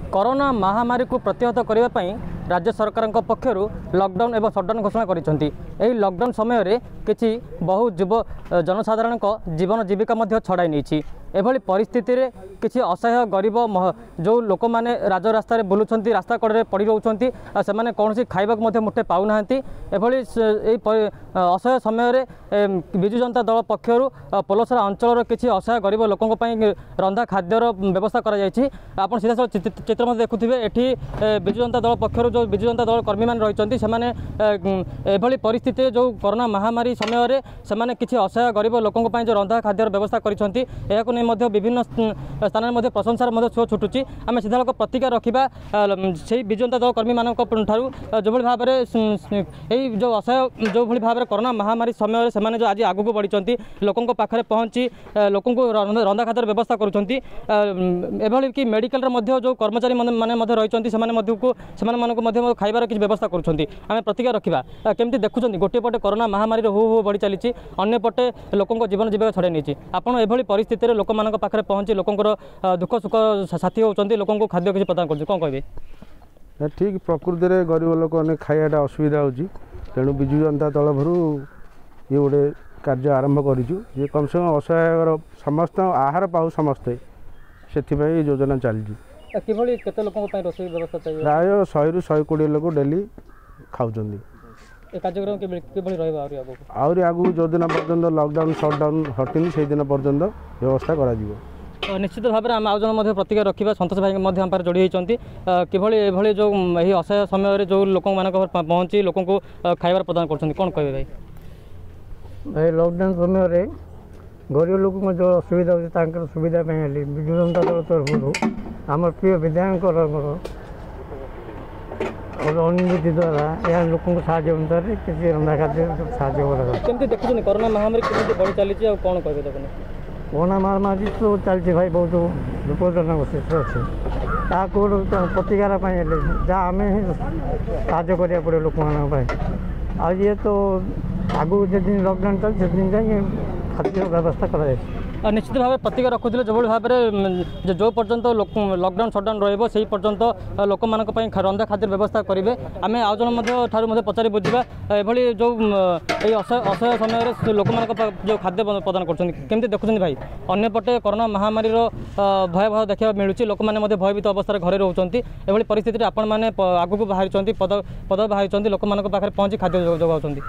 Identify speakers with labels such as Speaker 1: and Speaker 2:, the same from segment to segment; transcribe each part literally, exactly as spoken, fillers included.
Speaker 1: Corona महामारी को प्रतिहत करने राज्य सरकार पक्षर लॉकडाउन एवं शटडाउन घोषणा करिसेंती। एही लॉकडाउन समय रे किछि बहु युव जनसाधारण जीवन जीविका छड़ाई नहीं। एभली परिस्थिति रे किछि असहाय गरीब जो लोक मैंने राजरास्त बुलूंट रास्ता कड़े पड़ रोचे से कौन खाइबाक मुठे पाऊना। एभली असहाय समय विजु जनता दल पक्षर पलसरा अंचल किछि असहाय गरीब लोकों रंधा खाद्यर व्यवस्था कर सीधा चित्र देखुवे। एठी विजु जनता दल पक्षर जो विजु जनता दल कर्मी मैंने रही से परिस्थिति जो कोरोना महामारी समय से किसी असहाय गरीब लोकों जो रंधा खाद्यर व्यवस्था कर विभिन्न स्थान में प्रशंसार छुआ छुटुची। आम सीधा प्रतिक्रिया रखा से विजु जनता दल कर्मी मान जो भाव में जो असहाय जो भाव में कोरोना महामारी समय से जो आज आगू बढ़ी लोकों पाखे पहुँची लोकों रंधा खाद्यर व्यवस्था करुँच कि मेडिकल जो कर्मचारी मैंने रही खाइबार किसी व्यवस्था करुँच। आम प्रतिक्रिया रखा केमती देखुं गोटे पटे कोरोना महामारी हु हु बढ़ी चली अन्य पटे लोकों जीवन जीविका छड़ाई नहीं। आपड़ एभली परिस्थिति में लोक मान पाखे पहुँची लोकर दुख सुख साथी होती लोक खाद्य किसी प्रदान कर कौन कहे
Speaker 2: ठीक प्रकृति में गरीब लोक खाइबाटा असुविधा होती। तेणु विजु जनता दल भर ये गोटे कार्य आरंभ करूँ ये कम से कम असहाय समस्त आहार पाऊ समस्ते से योजना चलती।
Speaker 1: किभली केते लोकों रोषे व्यवस्था चाहिए
Speaker 2: प्राय शहे रु शहे कोड़े लोक डेली खाऊँ।
Speaker 1: कार्यक्रम
Speaker 2: आहरी आगू जो दिन पर्यंत लॉकडाउन शटडाउन हटिनी से दिन पर्यंत व्यवस्था करा
Speaker 1: निश्चित भाव में आम आज जन प्रतिक्रिया रखा संतोष भाई आम जोड़ी होती कि जो यही असहाय समय जो लोक मान पहुँची लोक खाइबार प्रदान कर कौन कहे भाई
Speaker 3: भाई लॉकडाउन समय गरीब लोक जो असुविधा होती सुविधा विजु जनता दल तरफ आम प्रिय विधायक अनुमति द्वारा यह लोक साहय अनुसार किसी रंधा खाद्य साहय
Speaker 1: देखुन कोरोना महामारी बढ़ी चली कौन कहे
Speaker 3: कोरोना महामारी तो चलती भाई बहुत विपदजनक स्थिति अच्छे प्रतिकार जहाँ आम साहय करा पड़े लोक मान ये तो आगू जिन लॉकडाउन चल से खाद्य व्यवस्था कर
Speaker 1: निश्चित भाव में प्रतिक्रिया रखुले जो भाव में जो पर्यंत लॉकडाउन शटडाउन रही पर्यंत लोक मान रंधा खाद्य व्यवस्था करेंगे। आम आउ जन पचारि बुझा ये जो असहाय समय लोक जो खाद्य प्रदान करमती देखुं भाई अंपटे कोरोना महामारी भयावह देखा मिलूँ लोक मैंने भयभीत अवस्था घरे रोचे ये परिस्थिति आपण मैंने आगू बाहरी पद पद बाहरी लोक पाखे पहुँची खाद्य जोगाउं।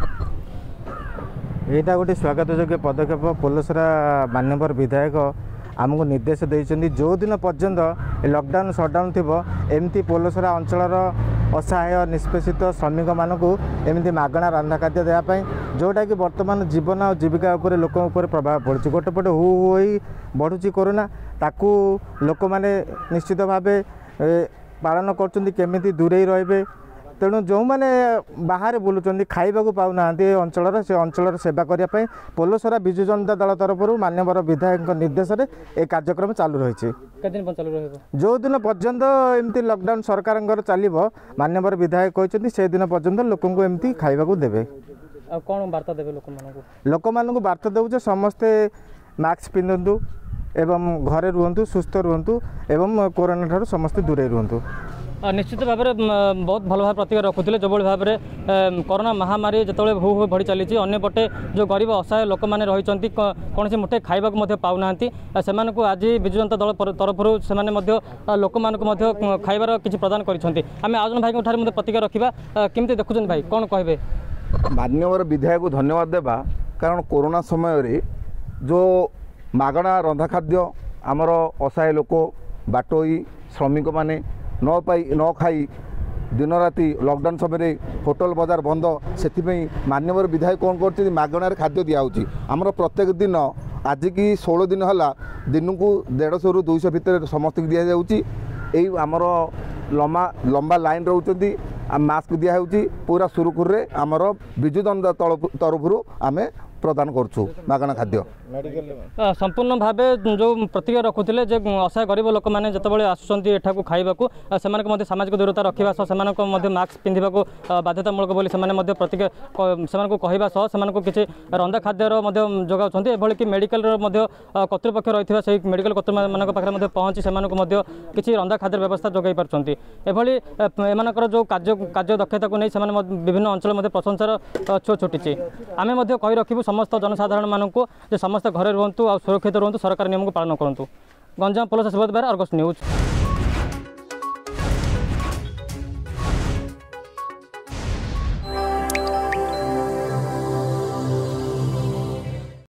Speaker 4: यहाँ गोटे स्वागत योग्य पदक्षेप पलसरा माननीय विधायक आमको निर्देश देते जो दिन पर्यंत लॉकडाउन शटडाउन थी एमती पलसरा अंचल असहाय निष्पेषित श्रमिक मानक एमती मागणा रंधा खाद्य देवाई जोटा कि बर्तमान जीवन और जीविका उपर लोकों उपर प्रभाव पड़े गोटे पटे हु हु बढ़ुची कोरोना ताकू लोक मैंने निश्चित भाव पालन करमी दूरे रे तेणु जो मैंने बाहर बुलूँ खाइबा पाऊना अंचल से अंचल सेवा करने पलसरा विजु जनता दल तरफ माननीय विधायक निर्देश में ये कार्यक्रम चालू रही जो दिन पर्यंत एमती लॉकडाउन सरकार चलो माननीय विधायक कहते से दिन पर्यंत लोक एमती खाइबा देवे
Speaker 1: कौन वार्ता देवे
Speaker 4: लोक मानक वार्ता देव समस्ते मास्क पिंधतु एवं घरे रुहतु सुस्थ रुहतु एवं कोरोना ठार समस्ते दूरे रुहतु।
Speaker 1: निश्चित भाव में बहुत भल भाव प्रतिक्रिया रखुले जो भाव में कोरोना महामारी जो हु हु बढ़ी चली अंपटे जो गरीब असहाय लोक मैंने रही कौन मुठे खाइबा पाऊना से आज विजु जनता दल तरफ से लोक खाइबार किसी प्रदान करें। आज भाई प्रतिक्रिया रखा केमती देखुं भाई कौन कहे
Speaker 5: माननीय विधायक को धन्यवाद देवा कारण कोरोना समय जो मागणा रंधा खाद्य आमर असहाय लोक बाटोई श्रमिक माने न पाई न खाई दिन राति लॉकडाउन समय होटल बाजार बंद से माननीय विधायक कौन कर मागणार खाद्य दिखाई आमर प्रत्येक दिन आज की षोल दिन है दिन को देढ़श रु दुईश भितर समस्त दि जाऊँगी आमर लंबा लंबा लाइन रोच मास्क दिखाई पूरा सुरुखुर आमर विजु जनता तरफ आम प्रदान करूँ मागणा खाद्य
Speaker 1: संपूर्ण भाव जो प्रतिक्रिया रखुले असहाय गरीब लोक मैंने जिते आसुँच एठाक खाइबा से सामाजिक दूरता रखा सह से मास्क पिंधा बाध्यतामूलक बोली से प्रतिक्रिया से कहवा सह से किसी रंधा खाद्यर जोगाउं एभली कि मेडिकल कर्तृपक्ष रही से मेडिकल कर्तृ पाखे पहुँची से किसी रंधा खाद्य व्यवस्था जोगाई पार्टी एभली एमकर जो कार्य कार्य दक्षता को नहीं विभिन्न अंचल प्रशंसार छो छुटी आम कही रखू समस्त जनसाधारण मानक समस्त घरे रुहतु और सुरक्षित रुहतु सरकार नियम को पालन करूँ। Ganjam police Subrat Behera, Argus news.